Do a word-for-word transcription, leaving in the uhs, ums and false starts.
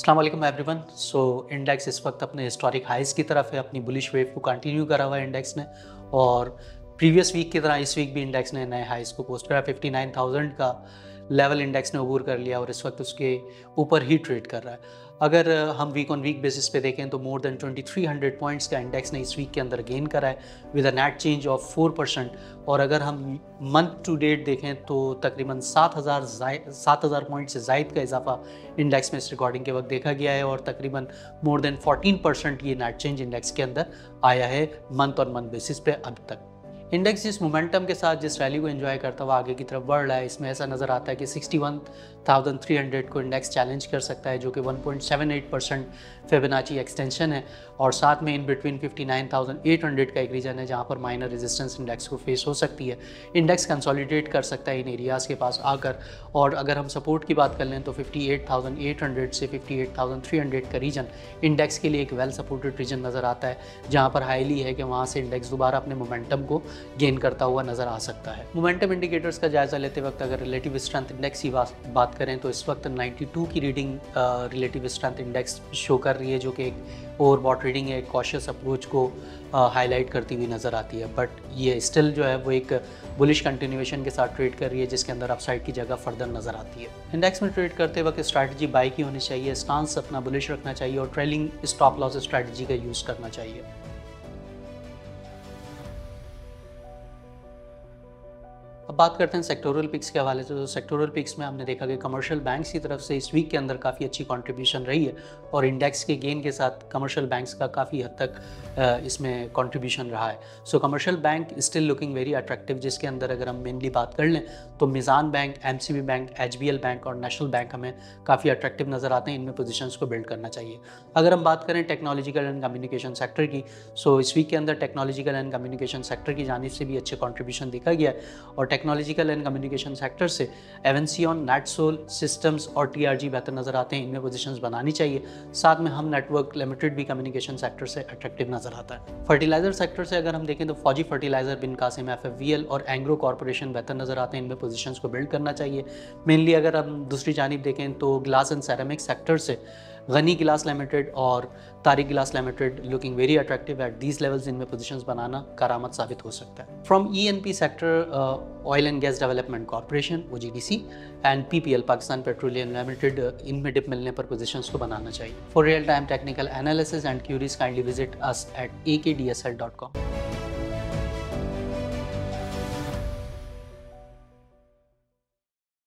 अस्सलाम वालेकुम everyone. So index इस वक्त अपने हिस्टोरिक हाइज की तरफ है, अपनी बुलिश वेव को कंटिन्यू करा हुआ है इंडेक्स ने। और प्रीवियस वीक की तरह इस वीक भी इंडेक्स ने नए हाइज को पोस्ट करा। फिफ्टी नाइन थाउजेंड का लेवल इंडेक्स ने अबूर कर लिया और इस वक्त उसके ऊपर ही ट्रेड कर रहा है। अगर हम वीक ऑन वीक बेसिस पे देखें तो more than twenty three hundred points का इंडेक्स ने इस वीक के अंदर गेन करा है with a net change of four percent. और अगर हम मंथ टू डेट देखें तो तकरीबन सात हज़ार सात हज़ार पॉइंट से ज़ायद का इजाफा इंडेक्स में इस रिकॉर्डिंग के वक्त देखा गया है और तकरीबन मोर देन फोर्टीन परसेंट ये नेट चेंज इंडेक्स के अंदर आया है मंथ ऑन मंथ बेसिस पे अब तक। इंडेक्स जिस मोमेंटम के साथ जिस रैली को एंजॉय करता हुआ आगे की तरफ बढ़ रहा है, इसमें ऐसा नज़र आता है कि sixty one thousand three hundred को इंडेक्स चैलेंज कर सकता है, जो कि one point seven eight percent Fibonacci extension है। और साथ में in between fifty nine thousand eight hundred का एक रीजन है जहाँ पर माइनर रेजिस्टेंस इंडेक्स को फेस हो सकती है। इंडेक्स कंसोलिडेट कर सकता है इन एरियाज़ के पास आकर। और अगर हम सपोर्ट की बात कर लें तो fifty eight thousand eight hundred से fifty eight thousand three hundred का रीजन इंडेक्स के लिए एक वेल सपोर्टेड रीजन नज़र आता है, जहाँ पर हाईली है कि वहाँ से इंडेक्स दोबारा अपने मोमेंटम को गेन करता हुआ नज़र आ सकता है। मोमेंटम इंडिकेटर्स का जायजा लेते वक्त अगर रिलेटिव स्ट्रेंथ इंडेक्स की बात करें तो इस वक्त नाइंटी टू की reading relative strength index show कर रही है, जो कि एक ओवरबॉट रीडिंग है, एक कॉशियस अप्रोच को हाईलाइट uh, करती हुई नज़र आती है। बट ये स्टिल जो है वो एक बुलिश कंटिन्यूएशन के साथ ट्रेड कर रही है, जिसके अंदर अपसाइड की जगह फर्दर नज़र आती है। इंडेक्स में ट्रेड करते वक्त स्ट्रैटेजी बाई की होनी चाहिए, स्टांस अपना बुलिश रखना चाहिए और ट्रेलिंग स्टॉप लॉस स्ट्रैटेजी का यूज़ करना चाहिए। अब बात करते हैं सेक्टोरल पिक्स के हवाले से। तो सेक्टोरल पिक्स में हमने देखा कि कमर्शियल बैंक्स की तरफ से इस वीक के अंदर काफ़ी अच्छी कंट्रीब्यूशन रही है और इंडेक्स के गेन के साथ कमर्शियल बैंक्स का काफ़ी हद तक इसमें कंट्रीब्यूशन रहा है। So commercial bank still looking very attractive, जिसके अंदर अगर हम मेनली बात कर लें तो Meezan bank, MCB bank, HBL bank और नेशनल बैंक हमें काफ़ी अट्रैक्टिव नज़र आते हैं। इनमें पोजीशंस को बिल्ड करना चाहिए। अगर हम बात करें टेक्नोलॉजिकल एंड कम्युनिकेशन सेक्टर की, सो इस वीक के अंदर टेक्नोलॉजिकल एंड कम्युनिकेशन सेक्टर की जानिब से भी अच्छे कंट्रीब्यूशन देखा गया है। और टेक्नोलॉजिकल एंड कम्युनिकेशन सेक्टर से एवेंसियन, नेटसोल, सिस्टम्स और टीआरजी बेहतर नज़र आते हैं। इनमें पोजीशंस बनानी चाहिए। साथ में हम नेटवर्क लिमिटेड भी कम्युनिकेशन सेक्टर से अट्रैक्टिव नज़र आता है। फर्टिलाइजर सेक्टर से अगर हम देखें तो फौजी फर्टिलाइजर, बिन कासिम, एफएफवीएल और एंग्रो कॉर्पोरेशन बेहतर नज़र आते हैं। इनमें पोजीशंस को बिल्ड करना चाहिए। मेनली अगर हम दूसरी जानिब देखें तो ग्लास एंड सेरेमिक सेक्टर से गनी गिलास लिमिटेड और Tariq Glass limited looking very attractive at these levels. इनमें पोजीशंस बनाना करामत साबित हो सकता है। From ENP sector, oil and gas development corporation OGDC and PPL, Pakistan petroleum limited, इनमें डिप मिलने पर पोजीशंस को बनाना चाहिए। For real time technical analysis and queries kindly visit us at A K D S L dot com.